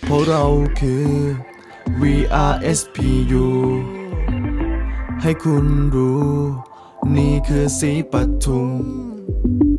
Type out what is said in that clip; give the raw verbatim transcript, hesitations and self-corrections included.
เพราะเราคือ วี อาร์ เอส พี ยู ให้คุณรู้นี่คือสีปทุม